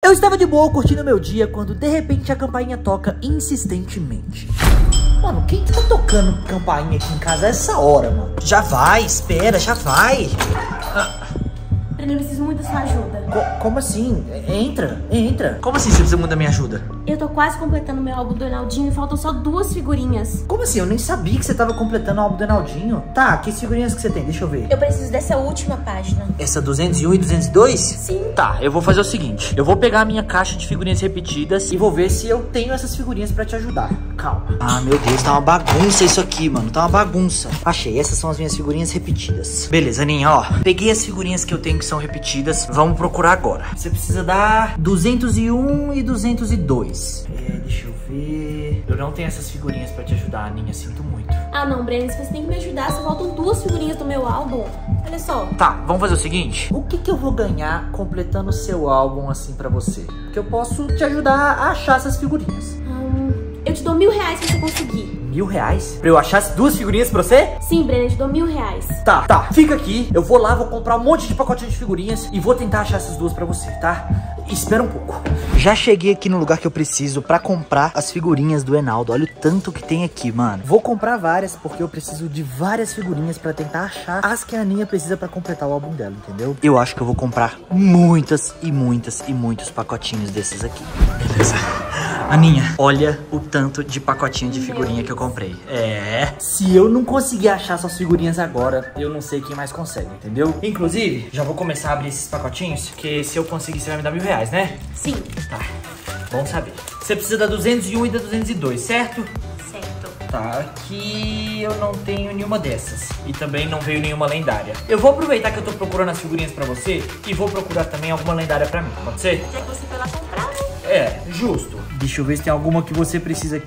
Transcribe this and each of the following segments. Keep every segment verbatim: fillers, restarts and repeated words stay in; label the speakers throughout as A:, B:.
A: Eu estava de boa curtindo meu dia quando de repente a campainha toca insistentemente. Mano, quem tá tocando campainha aqui em casa a essa hora, mano? Já vai, espera, já vai. Ah.
B: Eu preciso muito da sua ajuda.
A: Co como assim? Entra, entra. Como assim você precisa muito da minha ajuda?
B: Eu tô quase completando meu álbum do Enaldinho e faltam só duas figurinhas.
A: Como assim? Eu nem sabia que você tava completando o álbum do Enaldinho. Tá, que figurinhas que você tem? Deixa eu ver.
B: Eu preciso dessa última página.
A: Essa duzentos e um e duzentos e dois?
B: Sim.
A: Tá, eu vou fazer o seguinte. Eu vou pegar a minha caixa de figurinhas repetidas e vou ver se eu tenho essas figurinhas pra te ajudar. Calma. Ah, meu Deus, tá uma bagunça isso aqui, mano. Tá uma bagunça. Achei, essas são as minhas figurinhas repetidas. Beleza, Aninha, ó. Peguei as figurinhas que eu tenho que são repetidas. Vamos procurar agora. Você precisa dar duzentos e um e duzentos e dois. É, deixa eu ver. Eu não tenho essas figurinhas pra te ajudar, Aninha. Sinto muito.
B: Ah, não, Breno. Você tem que me ajudar. Só faltam duas figurinhas do meu álbum. Olha só.
A: Tá, vamos fazer o seguinte. O que que eu vou ganhar completando o seu álbum assim pra você? Porque eu posso te ajudar a achar essas figurinhas.
B: Hum, eu te dou mil reais se você conseguir.
A: Mil reais? Pra eu achar as duas figurinhas pra você?
B: Sim, Breno, eu te dou mil reais.
A: Tá, tá. Fica aqui. Eu vou lá, vou comprar um monte de pacotinhos de figurinhas e vou tentar achar essas duas pra você, tá? Espera um pouco. Já cheguei aqui no lugar que eu preciso pra comprar as figurinhas do Enaldo. Olha o tanto que tem aqui, mano. Vou comprar várias porque eu preciso de várias figurinhas pra tentar achar as que a Aninha precisa pra completar o álbum dela, entendeu? Eu acho que eu vou comprar muitas e muitas e muitos pacotinhos desses aqui. Beleza. Aninha, olha o tanto de pacotinho de figurinha que eu comprei. É. Se eu não conseguir achar suas figurinhas agora, eu não sei quem mais consegue, entendeu? Inclusive, já vou começar a abrir esses pacotinhos, porque se eu conseguir, você vai me dar mil reais, né?
B: Sim.
A: Tá, bom saber. Você precisa da duzentos e um e da duzentos e dois, certo?
B: Certo.
A: Tá, aqui eu não tenho nenhuma dessas. E também não veio nenhuma lendária. Eu vou aproveitar que eu tô procurando as figurinhas pra você e vou procurar também alguma lendária pra mim, pode ser?
B: Já que você foi lá comprar, né?
A: É, justo. Deixa eu ver se tem alguma que você precisa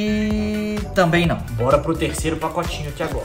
A: aqui. Também não. Bora pro terceiro pacotinho aqui agora.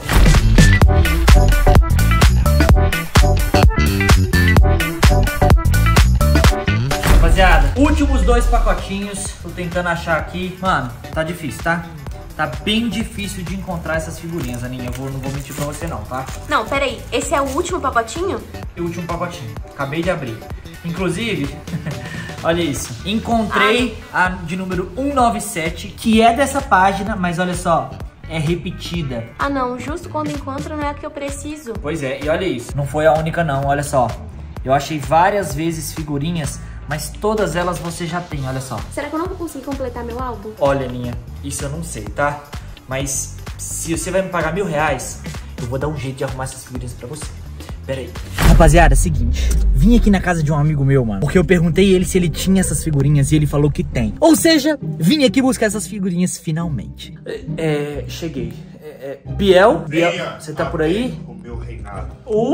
A: Rapaziada, últimos dois pacotinhos. Tô tentando achar aqui. Mano, tá difícil, tá? Tá bem difícil de encontrar essas figurinhas, Aninha. Eu vou, não vou mentir pra você não, tá?
B: Não, peraí. Esse é o último pacotinho?
A: É o último pacotinho. Acabei de abrir. Inclusive, olha isso. Encontrei a de número cento e noventa e sete, que é dessa página, mas olha só, é repetida.
B: Ah, não. Justo quando encontro não é a que eu preciso.
A: Pois é, e olha isso. Não foi a única não, olha só. Eu achei várias vezes figurinhas, mas todas elas você já tem, olha só.
B: Será que eu não vou conseguir completar meu álbum?
A: Olha, Aninha, isso eu não sei, tá? Mas se você vai me pagar mil reais, eu vou dar um jeito de arrumar essas figurinhas pra você. Pera aí. Rapaziada, é o seguinte. Vim aqui na casa de um amigo meu, mano. Porque eu perguntei ele se ele tinha essas figurinhas e ele falou que tem. Ou seja, vim aqui buscar essas figurinhas finalmente. É, é cheguei. É, é, Biel? Biel, você tá por aí?
C: O meu reinado.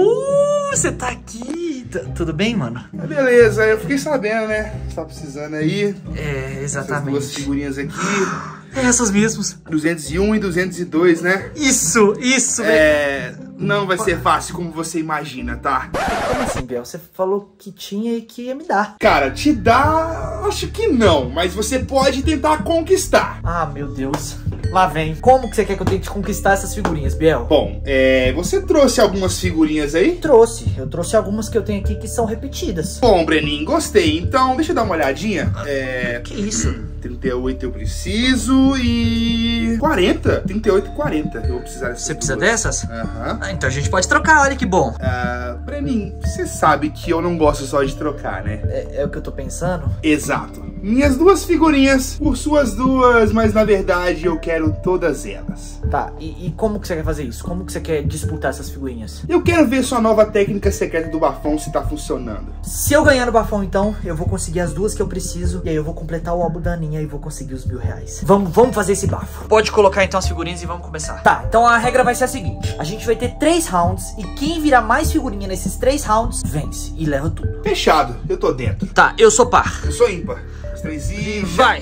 A: Uh, você tá aqui. T Tudo bem, mano?
C: Beleza, eu fiquei sabendo, né? Você tá precisando aí.
A: É, exatamente.
C: Essas duas figurinhas aqui.
A: É essas mesmas.
C: duzentos e um e duzentos e dois, né?
A: Isso, isso.
C: É... Não vai ser fácil como você imagina, tá?
A: Como assim, Biel? Você falou que tinha e que ia me dar.
C: Cara, te dá... Acho que não, mas você pode tentar conquistar.
A: Ah, meu Deus. Lá vem. Como que você quer que eu tente conquistar essas figurinhas, Biel?
C: Bom, é... Você trouxe algumas figurinhas aí?
A: Trouxe. Eu trouxe algumas que eu tenho aqui que são repetidas.
C: Bom, Breninho, gostei. Então, deixa eu dar uma olhadinha. É...
A: Que isso?
C: trinta e oito eu preciso e... quarenta? trinta e oito e quarenta eu vou precisar dessas.
A: Você precisa
C: duas.
A: dessas?
C: Aham.
A: Ah, então a gente pode trocar, olha que bom.
C: Ah, Breninho, você sabe que eu não gosto só de trocar, né?
A: É, é o que eu tô pensando?
C: Exato. Minhas duas figurinhas por suas duas, mas na verdade eu quero todas elas.
A: Tá, e, e como que você quer fazer isso? Como que você quer disputar essas figurinhas?
C: Eu quero ver sua nova técnica secreta do bafão se tá funcionando.
A: Se eu ganhar no bafão, então, eu vou conseguir as duas que eu preciso. E aí eu vou completar o álbum da Aninha e vou conseguir os mil reais. Vamos, vamos fazer esse bafo. Pode colocar então as figurinhas e vamos começar. Tá, então a regra vai ser a seguinte. A gente vai ter três rounds e quem virar mais figurinha nesses três rounds, vence e leva tudo.
C: Fechado, eu tô dentro.
A: Tá, eu sou par.
C: Eu sou ímpar. Os três e...
A: Vai!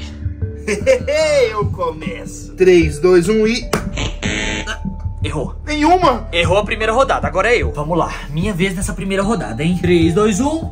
C: Eu começo. três, dois, um e...
A: Errou.
C: Nenhuma.
A: Errou a primeira rodada, agora é eu. Vamos lá, minha vez nessa primeira rodada, hein? três, dois, um...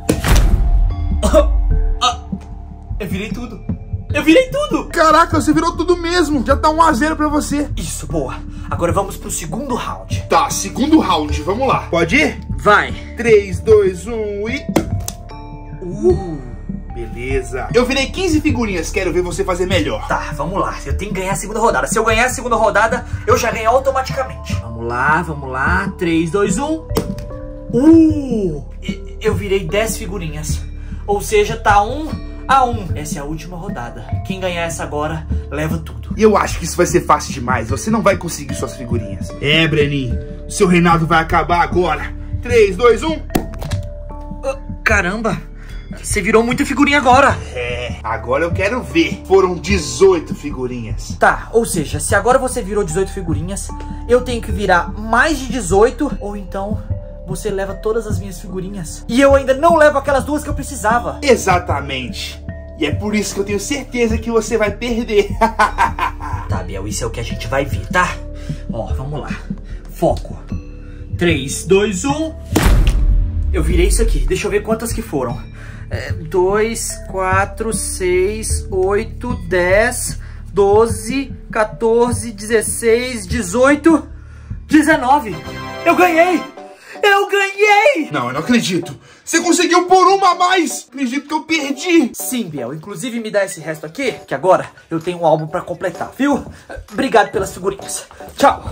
A: Eu virei tudo. Eu virei tudo.
C: Caraca, você virou tudo mesmo. Já tá um a zero pra você.
A: Isso, boa. Agora vamos pro segundo round.
C: Tá, segundo round, vamos lá. Pode ir?
A: Vai.
C: três, dois, um e...
A: Uh,
C: Beleza. Eu virei quinze figurinhas, quero ver você fazer melhor.
A: Tá, vamos lá. Eu tenho que ganhar a segunda rodada. Se eu ganhar a segunda rodada, eu já ganho automaticamente. Vamos lá, vamos lá. três, dois, um. Uh! Eu virei dez figurinhas. Ou seja, tá um a um. Essa é a última rodada. Quem ganhar essa agora, leva tudo.
C: E eu acho que isso vai ser fácil demais. Você não vai conseguir suas figurinhas. É, Breninho. Seu reinado vai acabar agora. três, dois, um.
A: Caramba. Você virou muita figurinha agora.
C: É, agora eu quero ver. Foram dezoito figurinhas.
A: Tá, ou seja, se agora você virou dezoito figurinhas, eu tenho que virar mais de dezoito, ou então você leva todas as minhas figurinhas. E eu ainda não levo aquelas duas que eu precisava.
C: Exatamente. E é por isso que eu tenho certeza que você vai perder.
A: Tá, Biel, isso é o que a gente vai ver, tá? Ó, vamos lá. Foco. três, dois, um. Eu virei isso aqui. Deixa eu ver quantas que foram. É, dois, quatro, seis, oito, dez, doze, quatorze, dezesseis, dezoito, dezenove. Eu ganhei! Eu ganhei!
C: Não, eu não acredito. Você conseguiu por uma a mais. Acredito que eu perdi.
A: Sim, Biel. Inclusive me dá esse resto aqui, que agora eu tenho um álbum pra completar, viu? Obrigado pelas figurinhas. Tchau.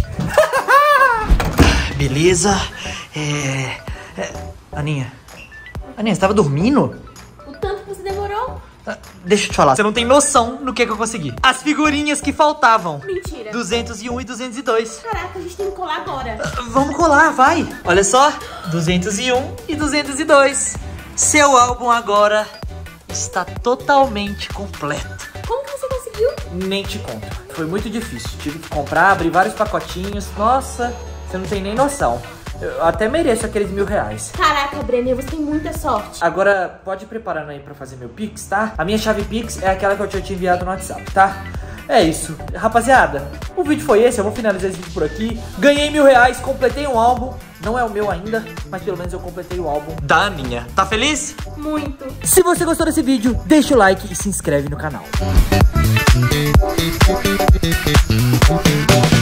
A: Beleza. É... é... Aninha. Aninha, você tava dormindo?
B: O tanto que você demorou?
A: Deixa eu te falar, você não tem noção no que, que eu consegui. As figurinhas que faltavam.
B: Mentira.
A: duzentos e um e duzentos e dois.
B: Caraca, a gente tem que colar agora.
A: Vamos colar, vai. Olha só, duzentos e um e duzentos e dois. Seu álbum agora está totalmente completo.
B: Como que você conseguiu?
A: Nem te conto. Foi muito difícil. Tive que comprar, abrir vários pacotinhos. Nossa, você não tem nem noção. Eu até mereço aqueles mil reais.
B: Caraca, Brenner, você tem muita sorte.
A: Agora, pode ir preparando aí pra fazer meu Pix, tá? A minha chave Pix é aquela que eu tinha te enviado no WhatsApp, tá? É isso. Rapaziada, o vídeo foi esse. Eu vou finalizar esse vídeo por aqui. Ganhei mil reais, completei um álbum. Não é o meu ainda, mas pelo menos eu completei o álbum da Aninha. Tá feliz?
B: Muito.
A: Se você gostou desse vídeo, deixa o like e se inscreve no canal.